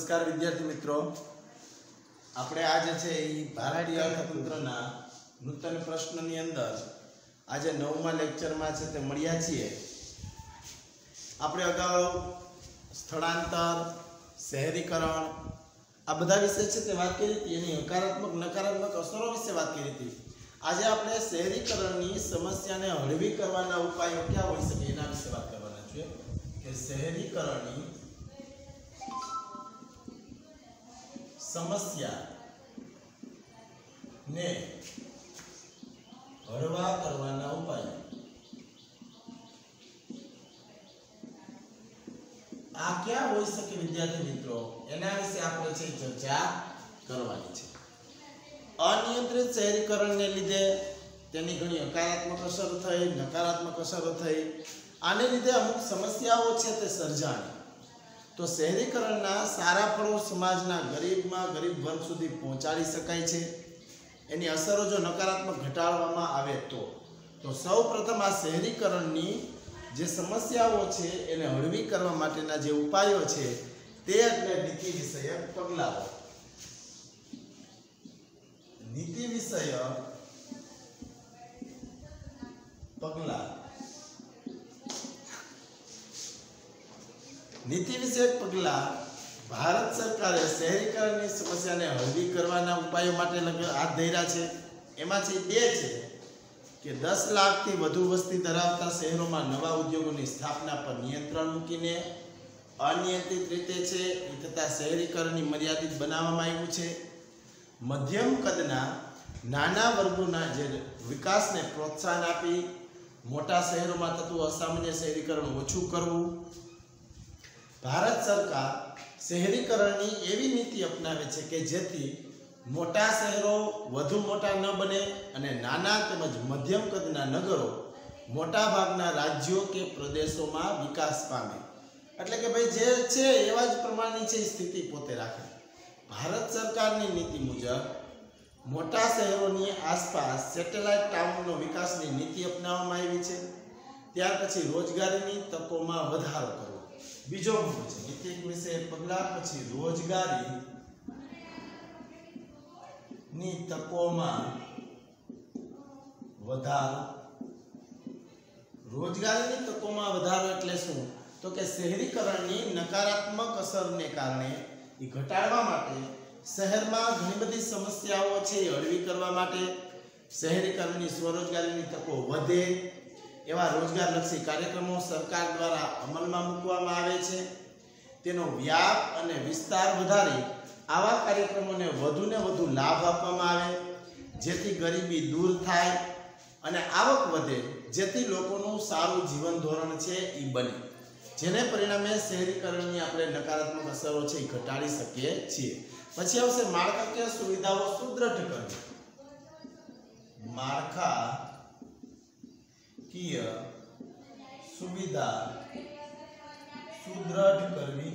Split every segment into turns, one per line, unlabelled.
નમસ્કાર વિદ્યાર્થી મિત્રો, આપણે આજે છે એ ભારતીય અર્થતંત્રના નૂતન પ્રશ્નની અંદર આજે 9મા લેક્ચરમાં છે તે મળ્યા છીએ। આપણે અગાઉ સ્થળાંતર, શહેરીકરણ આ બધા વિશે છે તે વાત કરી હતી, એની હકારાત્મક નકારાત્મક અસરો વિશે વાત કરી હતી। આજે આપણે શહેરીકરણની સમસ્યાને હળવી કરવાના ઉપાયો ક્યાં હોઈ શકે એના વિશે વાત કરવાના છીએ કે શહેરીકરણની समस्या ने हळवा करवाना उपाय। आ क्या होई सके विद्यार्थी मित्रों, एना विશે આપણે છે ચર્ચા કરવાની છે। અનિયંત્રિત શહેરીકરણને લીધે તેની ઘણી હકારાત્મક અસર થઈ, નકારાત્મક અસરો થઈ। આને લીધે અમુક સમસ્યાઓ છે તે સર્જાણી। तो शहरीकरणના સારા ફળો સમાજના ગરીબમાં ગરીબ વર્ગ સુધી પહોંચાડી શકાય છે। એની અસરો જો નકારાત્મક ઘટાડવામાં આવે તો સૌપ્રથમ આ શહેરીકરણની જે સમસ્યાઓ છે એને હળવી કરવા માટેના જે ઉપાયો છે તે એટલે નીતિ વિષયક પગલાઓ। નીતિ વિષયક પગલાં। नीति विषयक पगला भारत सरकारे शहरीकरण की समस्या ने हळवी करवाना उपायों माटे हाथ धर्या छे। एमांथी बे छे कि 10 लाख थी वधु वस्ती धरावता शहरों में नवा उद्योगों की स्थापना पर नियंत्रण मूकीने अनियंत्रित रीते छे तथा शहरीकरण की मर्यादित बनाववामां आव्युं छे। मध्यम कदना नाना वर्गोना जे विकासने प्रोत्साहन आपी मोटा शहरों में थतुं असामान्य शहरीकरण ओछुं करवुं। भारत सरकार शहरीकरण की एवी नीति अपनावे छे कि जेथी मोटा शहरों वधु मोटा न बने अने नाना तेमज मध्यम कदना नगरों मोटा भागना राज्यों के प्रदेशों में विकास पामे। एटले के भाई जे छे एवा ज प्रमाणनी छे स्थिति पोते राखे। भारत सरकारनी नीति मुजब मोटा शहरोनी आसपास सेटेलाइट टाउननो विकासनी नीति अपनाववामां आवी छे। त्यार पछी रोजगारीनी तकोमां वधारो करवो बीजो मुद्दो छे। नीति विषय पगला पछी रोजगारी नी तकोमां वधारो। रोजगारीनी तकोमां वधारो एटले शुं तो के शहेरीकरणनी नकारात्मक असरने कारणे ई घटाडवा माटे शहेरमां घणी बधी समस्याओ छे ए हळवी करवा माटे शहेरीकरणनी स्वरोजगारीनी तको वधे एवा रोजगारलक्षी कार्यक्रमों सरकार द्वारा अमल में मूकवामां आवे छे। तेनो व्याप अने विस्तार वधारी आवा कार्यक्रमों ने वधु लाभ आपवामां आवे जेथी गरीबी दूर थाय अने आवक वधे जेथी लोकोनुं सारुं जीवन धोरण छे ई बने, जेने परिणामे शहेरीकरणनी आपणे नकारात्मक असरो छे ई घटाडी शकीए छीए। पछी आवशे माळखाकीय सुविधाओ सुदृढ़ करवी। माळखाकीय सुविधा सुदृढ़ करवी।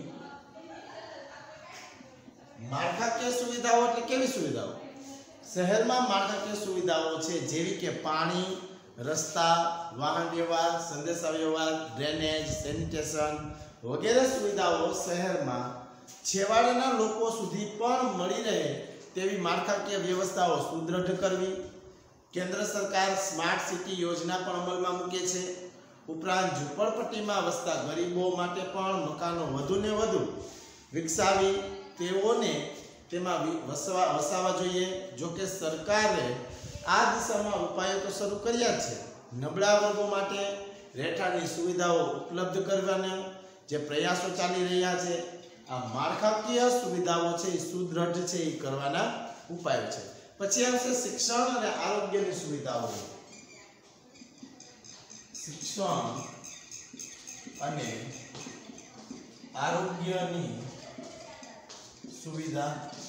माळखाकीय सुविधाओ એટલે કેવી સુવિધાઓ? શહેરમાં માળખાકીય સુવિધાઓ છે જેવી કે પાણી, રસ્તા, વાહન વ્યવહાર, સંદેશા વ્યવહાર, ડ્રેનેજ, સેનિટેશન વગેરે સુવિધાઓ શહેરમાં છેવાડાના લોકો સુધી પણ મળી રહે તેવી માળખાકીય વ્યવસ્થાઓ સુદૃઢ કરવી। केंद्र सरकार स्मार्ट सिटी योजना पर अमल में मूके छे। उपरांत झूंपड़पट्टीमां वसता गरीबों माटे पण मकानो वधु ने वधु विकसावी तेओने तेमां वसावा जोईए। जो के सरकारे आ दिशामां उपायो तो शरू कर्या छे। नबळा वर्गो माटे રહેઠાણની સુવિધાઓ ઉપલબ્ધ કરવાના જે પ્રયાસો ચાલી રહ્યા છે। આ માળખાકીય સુવિધાઓ છે એ સુદૃઢ છે એ કરવાના ઉપાયો છે। પછી આવશે શિક્ષણ અને આરોગ્યની સુવિધાઓ। શિક્ષણ અને આરોગ્યની સુવિધા।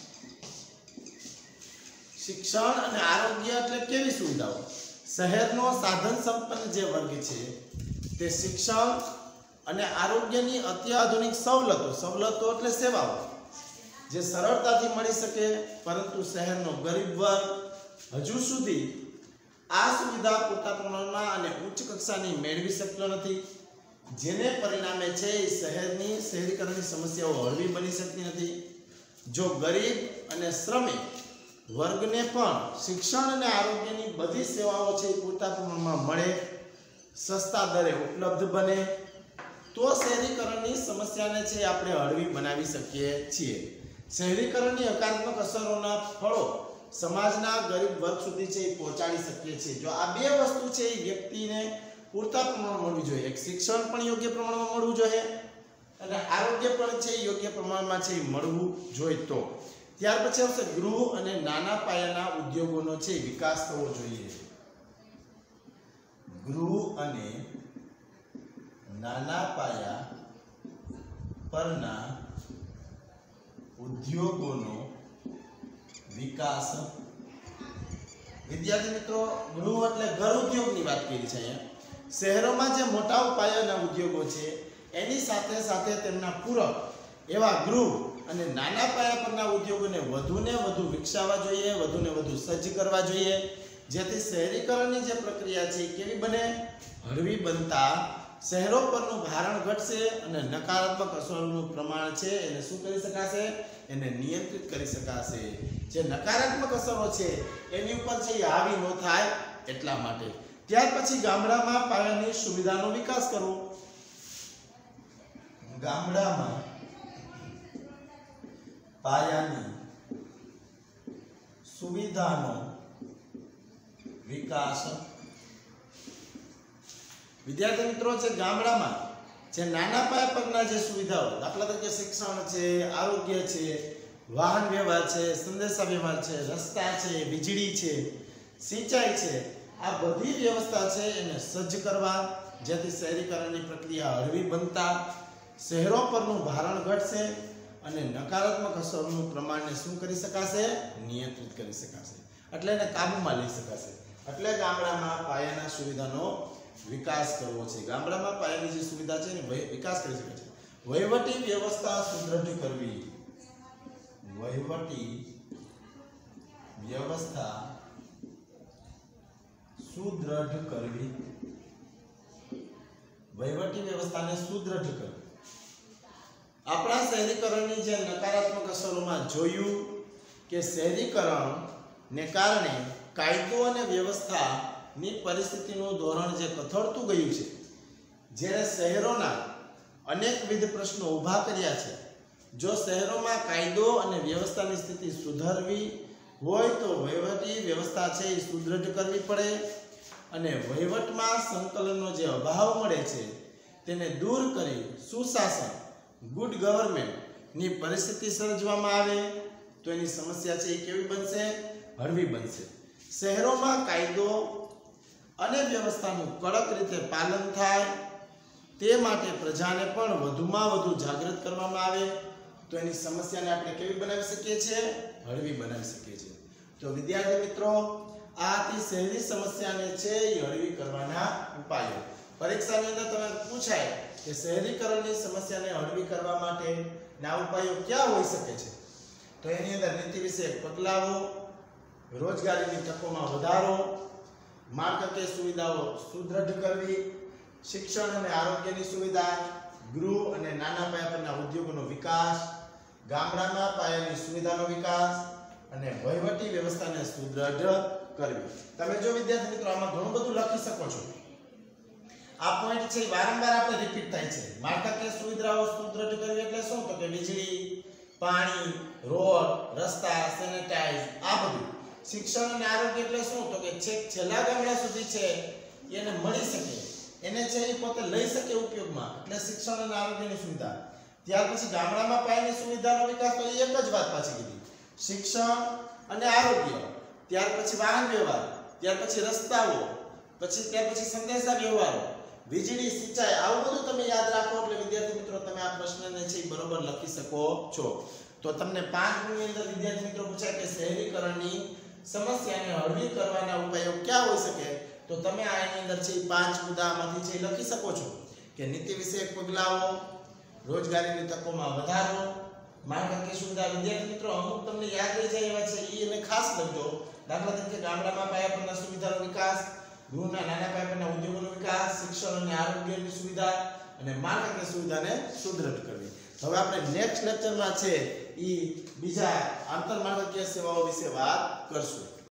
શિક્ષણ અને આરોગ્ય એટલે કેવી સુવિધાઓ? શહેરનો સાધન સંપન્ન જે વર્ગ છે તે શિક્ષણ અને આરોગ્યની અત્યાધુનિક સવલતો એટલે સેવાઓ જે સરળતાથી મળી શકે, પરંતુ શહેરનો ગરીબ વર્ગ હજુ સુધી આ સુવિધા પૂરતા પ્રમાણમાં અને ઉચ્ચ કક્ષાની મેળવી શકતો નથી। જેને પરિણામે છે શહેરની શહેરીકરણની સમસ્યાઓ હળવી બની શકતી નથી। જો ગરીબ અને શ્રમિક વર્ગને પણ શિક્ષણ અને આરોગ્યની બધી સેવાઓ છે એ પૂરતા પ્રમાણમાં મળે, સસ્તા દરે ઉપલબ્ધ બને, તો શહેરીકરણની સમસ્યાને છે આપણે હળવી બનાવી શકીએ છીએ. શહેરીકરણની હકારાત્મક અસરોના ફળો સમાજના ગરીબ વર્ગ સુધી છે એ પહોંચાડી શકીએ છીએ. જો આ બે વસ્તુ છે એ વ્યક્તિને પૂરતા પ્રમાણમાં મળવી જોઈએ. એક શિક્ષણ પણ યોગ્ય પ્રમાણમાં મળવું જોઈએ અને આરોગ્ય પણ છે યોગ્ય પ્રમાણમાં છે મળવું જોઈએ. તો ત્યાર પછી આવશે ગૃહ અને નાના પાયાના ઉદ્યોગોનો છે વિકાસ થવો જોઈએ. ગૃહ અને નાના પાયા પરના ઉદ્યોગોનો વિકાસ. વિદ્યાર્થી મિત્રો, ગૃહ એટલે ઘર ઉદ્યોગની વાત કરી છે. અહીંયા શહેરોમાં જે મોટા પાયાના ઉદ્યોગો છે એની સાથે સાથે તેમના પૂરક એવા ગૃહ અને નાના પાયા પરના ઉદ્યોગોને વધુને વધુ વિકસાવવા જોઈએ, વધુને વધુ સજ્જ કરવા જોઈએ, જેથી શહેરીકરણની જે પ્રક્રિયા છે કેવી બને, હળવી બનતા શહેરો પરનું ભારણ ઘટશે અને નકારાત્મક અસરોનું પ્રમાણ છે એને શું કરી શકાશે, એને નિયંત્રિત કરી શકાશે. જે નકારાત્મક અસરો છે એની ઉપર છે એ હાવી ન થાય એટલા માટે. ત્યાર પછી ગામડામાં પાયાની સુવિધાનો વિકાસ કરવો. ગામડામાં પાયાની સુવિધાનો વિકાસ. વિદ્યાર્થી મિત્રો, છે ગામડામાં જે નાના પાયા પરના જે સુવિધાઓ, દાખલા તરીકે શિક્ષણ છે, આરોગ્ય છે, વાહન વ્યવહાર છે, સંદેશા વ્યવહાર છે, રસ્તા છે, વીજળી છે, સિંચાઈ છે, આ બધી વ્યવસ્થા છે એને સજ્જ કરવા, જેથી શહેરીકરણની પ્રક્રિયા હળવી બનતા શહેરો પરનું ભારણ ઘટશે અને નકારાત્મક અસરનું પ્રમાણને શું કરી શકાશે, નિયંત્રિત કરી શકાશે, એટલે એને કાબૂમાં લઈ શકાશે. એટલે ગામડામાં પાયાના સુવિધાનો વિકાસ કરવો છે. ગામડામાં પાયાની જે સુવિધા છે એને વિકાસ કરી શકે છે. વહીવટી વ્યવસ્થા સુદ્રઢ કરવી. વહીવટી વ્યવસ્થા સુદ્રઢ કરવી. વહીવટી વ્યવસ્થાને સુદ્રઢ કરવી. આપણા શહેરીકરણની જે નકારાત્મક અસરોમાં જોયું કે શહેરીકરણને કારણે કાયદો અને વ્યવસ્થાની પરિસ્થિતિનું ધોરણ જે કથળતું ગયું છે, જેણે શહેરોના અનેકવિધ પ્રશ્નો ઊભા કર્યા છે. જો શહેરોમાં કાયદો અને વ્યવસ્થાની સ્થિતિ સુધારવી હોય તો વહીવટી વ્યવસ્થા છે એ સુદ્રઢ કરવી પડે અને વહીવટમાં સંકલનનો જે અભાવ મળે છે તેને દૂર કરી સુશાસન, ગુડ ગવર્નમેન્ટની પરિસ્થિતિ સર્જવામાં આવે તો એની સમસ્યા છે એ કેવી બનશે, હળવી બનશે. શહેરોમાં કાયદો અને વ્યવસ્થાનું કડક રીતે પાલન થાય તે માટે પ્રજાને પણ વધુમાં વધુ જાગૃત કરવામાં આવે તો એની સમસ્યાને આપણે કેવી બનાવી શકીએ છીએ, હળવી બનાવી શકીએ છીએ. તો વિદ્યાર્થી મિત્રો, આ હતી શહેરી સમસ્યાને છે એ હળવી કરવાના ઉપાયો. પરીક્ષાની અંદર તમે પૂછાય કે શહેરીકરણની સમસ્યાને હળવી કરવા માટે ના ઉપાયો ક્યાં હોઈ શકે છે, તો એની અંદર નીતિ વિષયક પગલાઓ, રોજગારીની તકોમાં વધારો, માળખાકીય સુવિધાઓ સુદ્રઢ કરવી, શિક્ષણ અને આરોગ્યની સુવિધા, ગૃહ અને નાના પાયા પરના ઉદ્યોગોનો વિકાસ, ગામડામાં પાયાની સુવિધાનો વિકાસ અને વહીવટી વ્યવસ્થાને સુદ્રઢ કરવી. તમે જો વિદ્યાર્થી મિત્રો આમાં ઘણું બધું લખી શકો છો. આ પોઈન્ટ છે વારંવાર આપણે રિપીટ થાય છે. માળખાકીય સુવિધાઓ સુદ્રઢ કરવી એટલે શું, તો કે વીજળી, પાણી, રોડ, રસ્તા, સેનેટાઈઝ, આ બધું. શિક્ષણ અને આરોગ્ય એટલે શું, તો કે છેલ્લા ગામડા સુધી છે એને મળી શકે, એને છે એ પોતે લઈ શકે ઉપયોગમાં, એટલે શિક્ષણ અને આરોગ્યની સુવિધા. ત્યાર પછી ગામડામાં પાયાની સુવિધાનો વિકાસ, તો એક જ વાત પાછી કીધી, શિક્ષણ અને આરોગ્ય. ત્યાર પછી વાહન વ્યવહાર, ત્યાર પછી રસ્તાઓ, ત્યાર પછી સંદેશા વ્યવહારો, વીજળી, સિંચાઈ, આવું બધું તમે યાદ રાખો એટલે વિદ્યાર્થી મિત્રો તમે આ પ્રશ્નને છે બરોબર લખી શકો છો. તો તમને 5 ની અંદર વિદ્યાર્થી મિત્રો પૂછાય કે શહેરીકરણની સમસ્યાને હળવી કરવાના ઉપાયો ક્યાં હોઈ શકે, તો તમે આની અંદર છે 5 મુદ્દામાંથી છે લખી શકો છો કે નીતિ વિષયક પગલાઓ, રોજગારીની તકોમાં વધારો, માળખાકીય સુવિધા. વિદ્યાર્થી મિત્રો અમુક તમને યાદ રહી જાય એવા છે એ એને ખાસ લખજો. દાખલા તરીકે ગામડામાં પાયા પરના સુવિધાનો વિકાસ, ગૃહના નાના પાયા પરના ઉદ્યોગોનો વિકાસ, શિક્ષણ અને આરોગ્યની સુવિધા, અને માળખાકીય સુવિધાને સુદૃઢ કરવી. હવે આપણે નેક્સ્ટ લેક્ચરમાં છે ઈ બીજા આંતરમાળખાકીય સેવાઓ વિશે વાત કરશું.